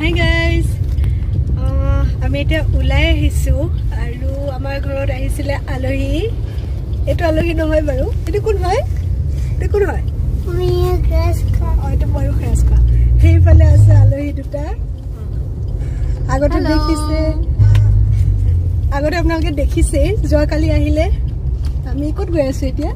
Hi guys, আমি এটা উলাই আহিছো আৰু আমাৰ ঘৰত আহিছিলে আলহী এটো আলহী নহয় বাৰু এটো কোন হয় আমি ক্ৰাসকা এটো বড় ক্ৰাসকা হেইফালে আছে আলহী দুটা আগতে আপোনালোকে দেখিছে যোৱা কালি আহিলে আমি ক'ত গৈ আছো এতিয়া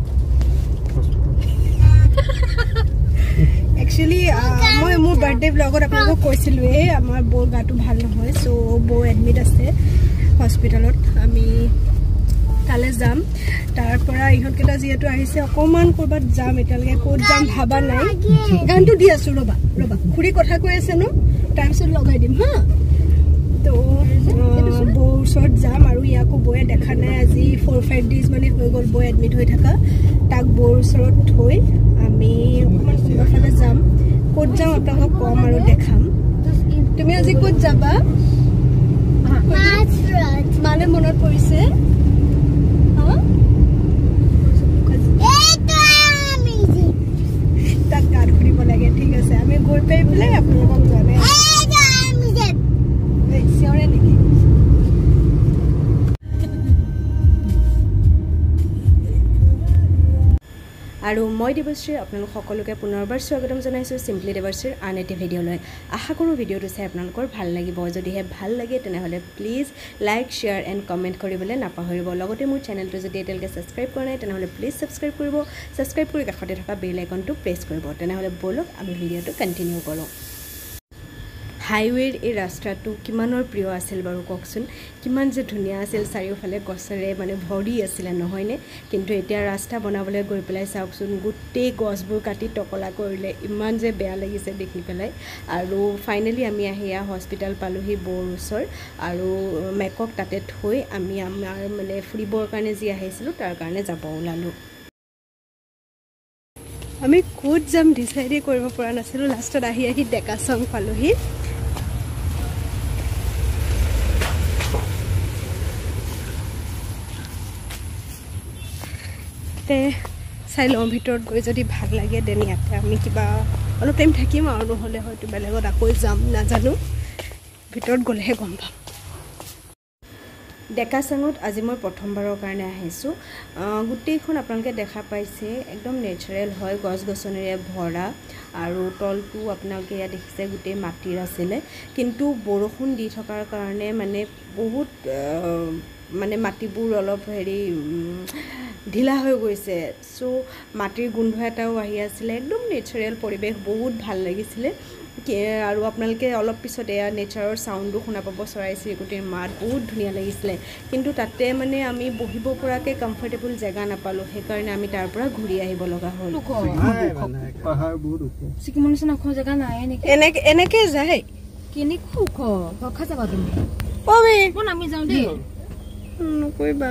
Actually, my birthday vlog or apna koisil we amar bo gatu bhal nohoy so bo admit ase hospital ot ami tale jam tar pora ihot keta jetu ahise okoman korbat jam etalge ko jam bhaba nai gan tu di asu roba khuri kotha koi ase no time se logai dim ha to bo short jam aru yako boy dekha nai aji 4-5 days mane hoy gol boy admit hoy thaka tak bor short hoy আমি অকমান কোনফালে যাম কোত যাম আপোনাক কম আৰু দেখাম তুমি আজি কোত যাবা মানে মনত পৰিছে তাক গাড় কৰিব লাগে ঠিক আছে আমি গৈ পাই পেলাই আপোনাক জনাই সিওৰে নেকি আৰু মই দেৱশ্ৰী আপোনালোক সকলোকে পুনৰবাৰ স্বাগতম জনাইছো সিম্পলি দেৱশ্ৰীৰ আন এটা ভিডিঅ'লৈ আশা কৰো ভিডিঅ'টো চাই আপোনালোকৰ ভাল লাগিব যদিহে ভাল লাগে তেনেহলে please like share and comment কৰিবলৈ নাপাহৰিব লগতে মোৰ চেনেলটো যদি এতিয়ালৈকে সাবস্ক্ৰাইব কৰা নাই তেনেহলে প্লিজ সাবস্ক্ৰাইব কৰিব সাবস্ক্ৰাইব কৰি কাষতে থকা বেল আইকনটো প্ৰেছ কৰিব তেনেহলে বলক আমি ভিডিঅ'টো কন্টিনিউ কৰোঁ হাইৱেৰ এই ৰাস্তাটো কিমানৰ প্ৰিয় আছিল বাৰু কওকচোন কিমান যে ধুনীয়া আছিল চাৰিওফালে গছৰে মানে ভৰি আছিল নহয়নে কিন্তু এতিয়া ৰাস্তা বনাবলৈ গৈ পেলাই চাওকচোন গোটেই গছবোৰ কাটি টকলা কৰিলে ইমান যে বেয়া লাগিছে দেখি পেলাই আৰু ফাইনালি আমি আহিয়া হস্পিটাল পালোহি বৰউচৰ আৰু মেকক তাতে থৈ আমি আমাৰ মানে ফুৰিবৰ কাৰণে যি আহিছিলো তাৰ কাৰণে যাব ওলালো আমি কোত যাম ডিসাইড কৰিব পৰা নাছিলো লাষ্টত আহি ডেকা সং পালোহি চাই লওঁ ভিতৰত গৈ যদি ভাল লাগে দেন ইয়াতে আমি কিবা অলপ টাইম থাকিম আৰু নহ'লে হয়তো বেলেগত আকৌ যাম নাজানো ভিতৰত গ'লেহে গম পাম ডেকা চাঙত আজি মই প্ৰথমবাৰৰ কাৰণে আহিছোঁ গোটেইখন আপোনালোকে দেখা পাইছে একদম নেচাৰেল হয় গছ গছনিৰে ভৰা আৰু তলটো আপোনালোকে ইয়াত দেখিছে গোটেই মাটিৰ আছিলে কিন্তু বৰষুণ দি থকাৰ কাৰণে মানে বহুত মানে মাটিবোৰ অলপ হেৰি ঢিলা হৈ গৈছে সো মাটিৰ গোন্ধ এটাও আহি আছিল একদম নেচাৰেল পৰিবেশ বহুত ভাল লাগিছিল আৰু আপোনালোকে অলপ পিছত এয়া নেচাৰৰ সাউণ্ডটো শুনা পাব চৰাই চিৰিকটিৰ মাত বহুত ধুনীয়া লাগিছিল কিন্তু তাতে মানে আমি বহিব পৰাকে কমফৰ্টেবল জায়গা নাপালো সেইকাৰণে আমি তাৰ পৰা ঘূৰি আহিব লগা হ'ল পাহাৰ বহুত ওখ সিকিমনছ না খো জায়গা নাই এনেকে যায় কিনি খুখ খা যাবা তুমি ওবে কোন আমি যাও দে নকইবা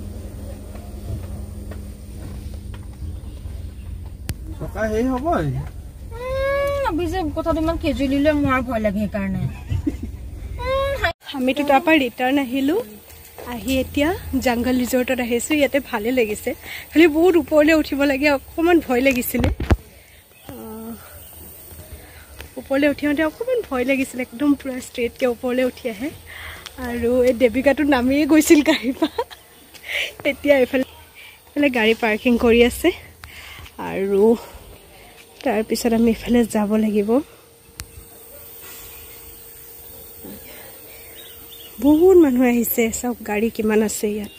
সকা হেই হবই বিজে কথা দিমান কেজুলিলে মাৰ ভয় লাগে কাৰণে আমি তো তাপা ৰিটাৰ্ন আহিলো আহি এতিয়া জংগল ৰিজৰ্টত আহিছো ইয়াতে ভালে লাগিছে খালি বহুত ওপৰলে উঠিব লাগে অকমান ভয় লাগিছিল ওপৰলে উঠিওতে অকমান ভয় লাগিছিল একদম পুৰা ষ্ট্ৰেট কে ওপৰলে উঠি আহে আৰু এই দেবিকাটো নামিয়ে গৈছিল গাড়ীপা এতিয়া এফালে গাড়ী পাৰ্কিং কৰি আছে আৰু তাৰ পিছত আমি এফালে যাব লাগিব বহুত মানুহ আহিছে সব গাড়ী কিমান আছে ইয়াত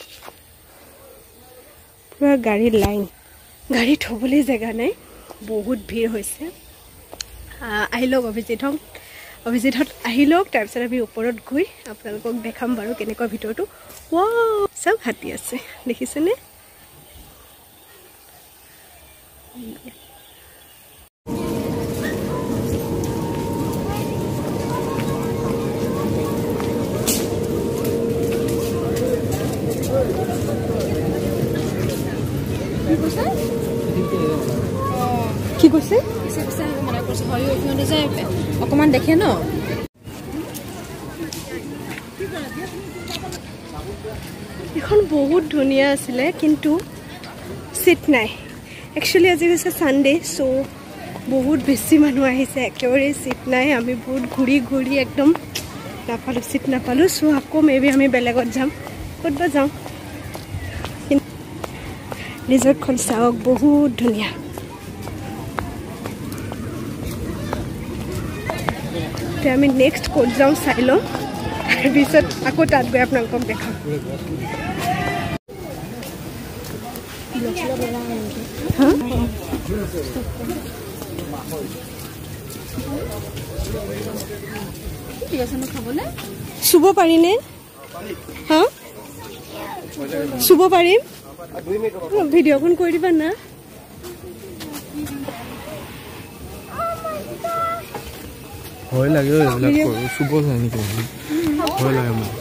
পুৰা গাড়ী লাইন গাড়ী থবলৈ জায়গা নাই বহুত ভিৰ হৈছে আহিলক অভিজিতত আহিলক তাৰ পিছত আমি ওপৰত গৈ আপোনালোকক দেখাম বাৰু কেনেকুৱা ভিতৰটো ওয়াও সব হাতী আছে দেখিছেনে কি কৈছে মানে কৈছে হয় ওখানে যায় অকমান দেখে ন এখন বহুত ধুনীয়া আছিল কিন্তু সিট নাই একচুয়ালি আজি হৈছে সানডে সো বহুত বেছি মানুহ আহিছে একেবাৰে সিট নাই আমি বহুত ঘূৰি ঘূৰি একদম নাপালোঁ সিট নাপালোঁ সো আকৌ মেবি আমি বেলেগত যাম ক'তবা যাওঁ ৰিজৰ্টখন চাওক বহুত ধুনীয়া এতিয়া আমি নেক্সট ক'ত যাওঁ চাই লওঁ তাৰপিছত আকৌ তাত গৈ আপোনালোকক দেখাম চুব পাৰিনে হা চুব পাৰিম ভিডিঅ'খন কৰি দিবা না ভয় লাগে এইবিলাক চুব যায় নেকি ভয় লাগে মোৰ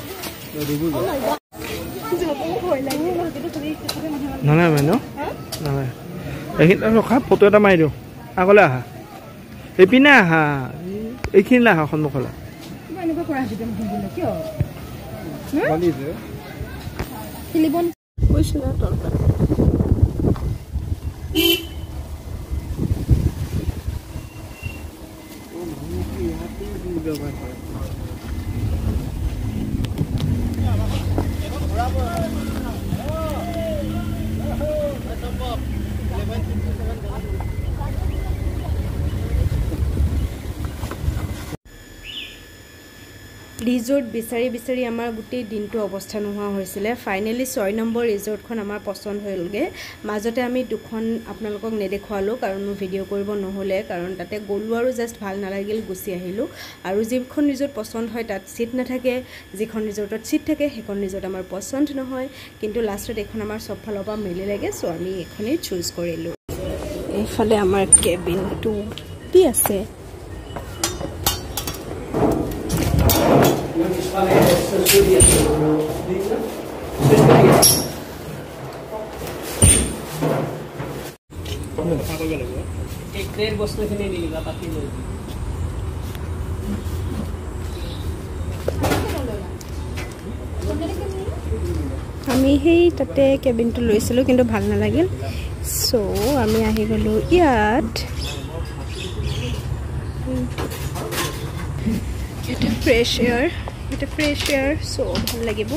নাই বাইদেউ নাই এইখিনি ৰখা ফটো এটা মাৰি দিওঁ আগলৈ আহা এইপিনে আহা এইখিনিলৈ আহা সন্মুখলৈ ৰিজৰ্ট বিচাৰি বিচাৰি আমাৰ গোটেই দিনটো অৱস্থা নোহোৱা হৈছিলে ফাইনেলি 6 নম্বৰ ৰিজৰ্টখন আমাৰ পছন্দ হ'লগে মাজতে আমি দুখন আপোনালোকক নেদেখুৱালোঁ কাৰণ মোৰ ভিডিঅ' কৰিব নহ'লে কাৰণ তাতে গ'লো আৰু জাষ্ট ভাল নালাগিল গুচি আহিলোঁ আৰু যিখন ৰিজৰ্ট পছন্দ হয় তাত সিট নাথাকে যিখন ৰিজৰ্টত সিট থাকে সেইখন ৰিজৰ্ট আমাৰ পছন্দ নহয় কিন্তু লাষ্টত এইখন আমাৰ চব ফালৰ পৰা মিলি লাগে সো আমি এইখনেই চুজ কৰিলোঁ এইফালে আমাৰ কেবিনটো কি আছে আমি সেই তাতে কেবিনটো লৈছিলোঁ কিন্তু ভাল নালাগিল সো আমি আহি গ'লোঁ ইয়াত এটা ফ্ৰেছ এয়াৰ সো ভাল লাগিব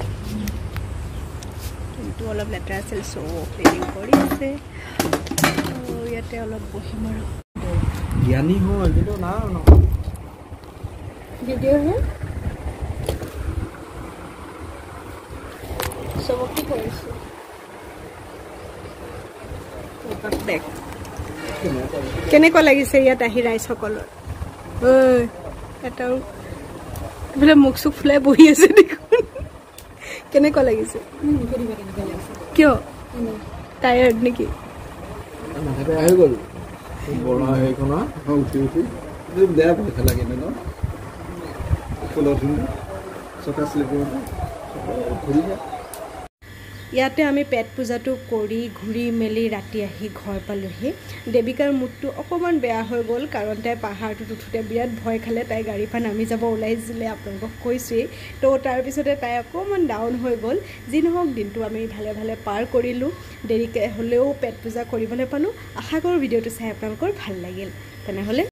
কিন্তু অলপ লেতেৰা আছিল সো ক্লিনিং কৰি আছে ইয়াতে অলপ বহিম আৰু জ্ঞানী হয় কিন্তু না ভিডিঅ' হে সব কি কৰিছোঁ দেখ কেনেকুৱা লাগিছে ইয়াত আহি ৰাইজসকলৰ এটাও বোলে মুখ চুখ ফুলাই বহি আছে দেখোন কেনেকুৱা লাগিছে কিয় টায়াৰ্ড নেকি আহি গ'ল বৰা সেইখন উঠি উঠি বেয়া পইচা লাগে ন চকা শ্লিপাৰ ঘূৰি যায় ইয়াতে আমি পেট পূজাটো কৰি ঘূৰি মেলি ৰাতি আহি ঘৰ পালোহি দেৱিকাৰ মুডটো অকণমান বেয়া হৈ গ'ল কাৰণ তাই পাহাৰটোত উঠোঁতে বিৰাট ভয় খালে তাই গাড়ীৰ পৰা নামি যাব ওলাইছিলে আপোনালোকক কৈছোৱেই তো তাৰপিছতে তাই অকণমান ডাউন হৈ গ'ল যি নহওক দিনটো আমি ভালে ভালে পাৰ কৰিলোঁ দেৰিকৈ হ'লেও পেট পূজা কৰিবলৈ পালোঁ আশা কৰোঁ ভিডিঅ'টো চাই আপোনালোকৰ ভাল লাগিল তেনেহ'লে